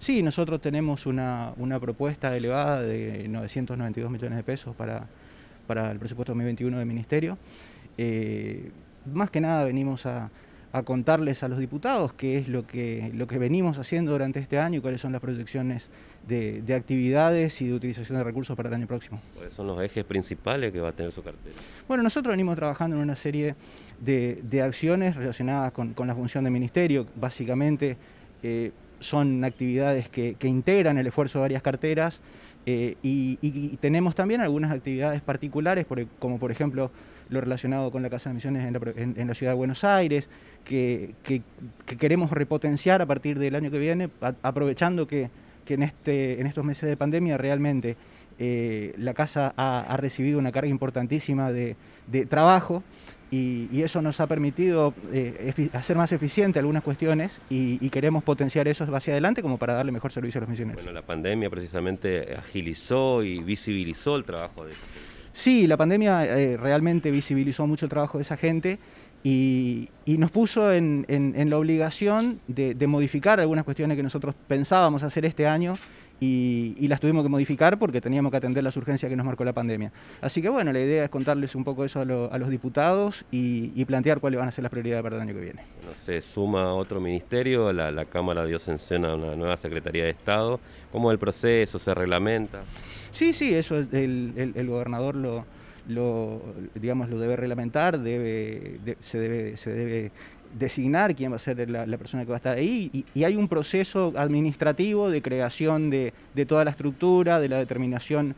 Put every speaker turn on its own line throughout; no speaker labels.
Sí, nosotros tenemos una propuesta elevada de 992 millones de pesos para el presupuesto 2021 del Ministerio. Más que nada venimos a contarles a los diputados qué es lo que venimos haciendo durante este año y cuáles son las proyecciones de actividades y de utilización de recursos para el año próximo.
¿Cuáles son los ejes principales que va a tener su cartera?
Bueno, nosotros venimos trabajando en una serie de acciones relacionadas con la función del Ministerio. Básicamente son actividades que integran el esfuerzo de varias carteras y tenemos también algunas actividades particulares, como por ejemplo lo relacionado con la Casa de Misiones en la Ciudad de Buenos Aires, que queremos repotenciar a partir del año que viene, aprovechando que en estos meses de pandemia realmente la Casa ha recibido una carga importantísima de trabajo y eso nos ha permitido hacer más eficiente algunas cuestiones y queremos potenciar eso hacia adelante como para darle mejor servicio a los misioneros.
Bueno, la pandemia precisamente agilizó y visibilizó el trabajo de esa gente.
Sí, la pandemia realmente visibilizó mucho el trabajo de esa gente y nos puso en la obligación de modificar algunas cuestiones que nosotros pensábamos hacer este año y las tuvimos que modificar porque teníamos que atender las urgencias que nos marcó la pandemia. Así que bueno, la idea es contarles un poco eso a los diputados y plantear cuáles van a ser las prioridades para el año que viene.
Bueno, se suma otro ministerio, la Cámara dio sanción a una nueva Secretaría de Estado. ¿Cómo es el proceso? ¿Se reglamenta?
Sí, eso el gobernador digamos, lo debe reglamentar, se debe designar quién va a ser la persona que va a estar ahí y hay un proceso administrativo de creación de toda la estructura, de la determinación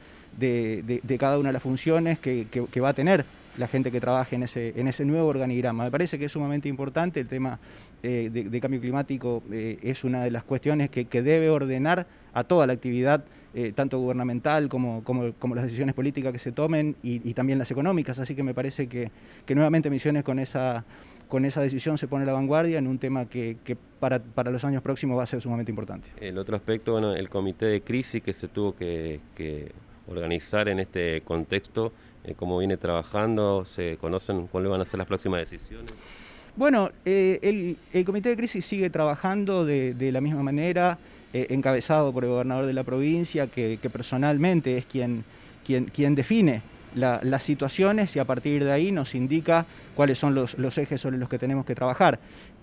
de cada una de las funciones que va a tener la gente que trabaje en ese nuevo organigrama. Me parece que es sumamente importante. El tema de cambio climático es una de las cuestiones que debe ordenar a toda la actividad, tanto gubernamental como las decisiones políticas que se tomen y también las económicas. Así que me parece que nuevamente Misiones con esa decisión se pone a la vanguardia en un tema que para los años próximos va a ser sumamente importante.
El otro aspecto, bueno, el comité de crisis que se tuvo que organizar en este contexto, cómo viene trabajando, ¿se conocen cuáles van a ser las próximas decisiones?
Bueno, el comité de crisis sigue trabajando de la misma manera, encabezado por el gobernador de la provincia, que personalmente es quien define las situaciones y a partir de ahí nos indica cuáles son los ejes sobre los que tenemos que trabajar.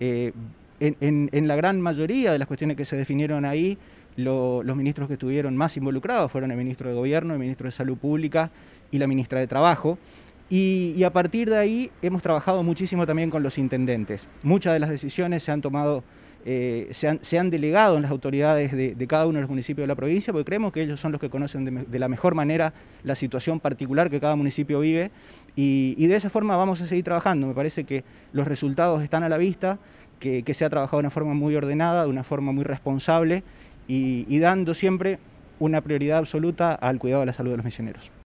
En la gran mayoría de las cuestiones que se definieron ahí, los ministros que estuvieron más involucrados fueron el ministro de Gobierno, el ministro de Salud Pública y la ministra de Trabajo. Y a partir de ahí hemos trabajado muchísimo también con los intendentes. Muchas de las decisiones se han tomado, se han delegado en las autoridades de cada uno de los municipios de la provincia, porque creemos que ellos son los que conocen de la mejor manera la situación particular que cada municipio vive y de esa forma vamos a seguir trabajando. Me parece que los resultados están a la vista, que se ha trabajado de una forma muy ordenada, de una forma muy responsable y dando siempre una prioridad absoluta al cuidado de la salud de los misioneros.